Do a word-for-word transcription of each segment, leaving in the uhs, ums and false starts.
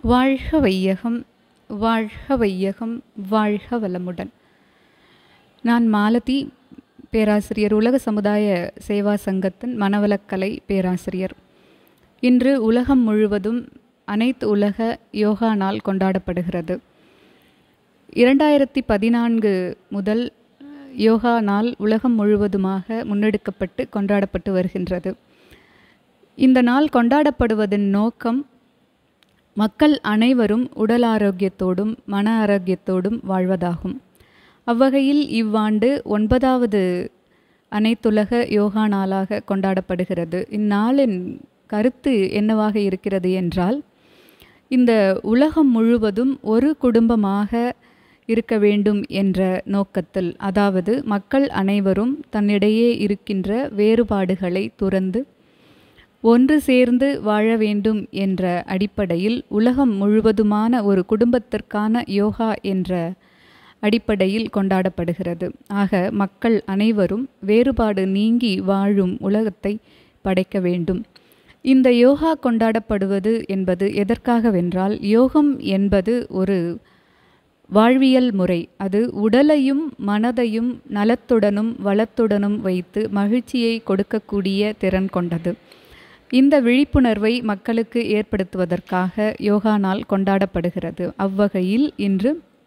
வாழ்க வையகம், வாழ்க வையகம், வாழ்க வளமுடன். நான் மாலதி, பேராசிரியர், உலக சமுதாய சேவா சங்கத்தின் மனவளக்கலை பேராசிரியர். இன்று உலகம் முழுவதும் அனைத்து உலக யோகா நாள் கொண்டாடப்படுகிறது. இரண்டாயிரத்தி பதினான்கு முதல் யோகா நாள் உலகம் முழுவதுமாக முன்னெடுக்கப்பட்டு கொண்டாடப்பட்டு வருகின்றது. இந்த நாள் கொண்டாடப்படுவதன் நோக்கம் மக்கள் அனைவரும் உடல் ஆரோக்கியத்தோடும் மன ஆரோக்கியத்தோடும் வாழ்வதாகும். அவ்வகையில் இவ்வாண்டு ஒன்பதாவது அனைத்துலக யோகா நாளாக கொண்டாடப்படுகிறது. இந்நாளின் கருத்து என்னவாக இருக்கிறது என்றால், இந்த உலகம் முழுவதும் ஒரு குடும்பமாக இருக்க வேண்டும் என்ற நோக்கத்தில், அதாவது மக்கள் அனைவரும் தன்னிடையே இருக்கின்ற வேறுபாடுகளை துறந்து ஒன்று சேர்ந்து வாழ வேண்டும் என்ற அடிப்படையில் உலகம் முழுவதுமான ஒரு குடும்பத்திற்கான யோகா என்ற அடிப்படையில் கொண்டாடப்படுகிறது. ஆக மக்கள் அனைவரும் வேறுபாடு நீங்கி வாழும் உலகத்தை படைக்க வேண்டும். இந்த யோகா கொண்டாடப்படுவது என்பது எதற்காகவென்றால், யோகம் என்பது ஒரு வாழ்வியல் முறை. அது உடலையும் மனதையும் நலத்துடனும் வளத்துடனும் வைத்து மகிழ்ச்சியை கொடுக்கக்கூடிய திறன் கொண்டது. இந்த விழிப்புணர்வை மக்களுக்கு ஏற்படுத்துவதற்காக யோகா நாள் கொண்டாடப்படுகிறது. அவ்வகையில் இன்று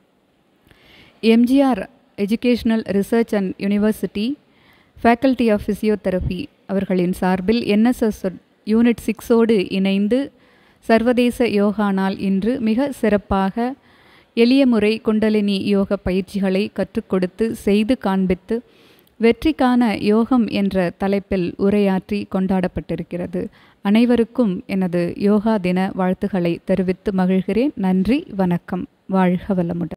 M G R educational research and university faculty of physiotherapy அவர்களின் சார்பில் என் எஸ் எஸ் யூனிட் சிக்ஸோடு இணைந்து சர்வதேச யோகா நாள் இன்று மிக சிறப்பாக எளிய முறை குண்டலினி யோக பயிற்சிகளை கற்றுக் கொடுத்து செய்து காண்பித்து வெற்றிக்கான யோகம் என்ற தலைப்பில் உரையாற்றி கொண்டாடப்பட்டிருக்கிறது. அனைவருக்கும் எனது யோகா தின வாழ்த்துக்களை தெரிவித்து மகிழ்கிறேன். நன்றி, வணக்கம், வாழ்க வளமுடன்.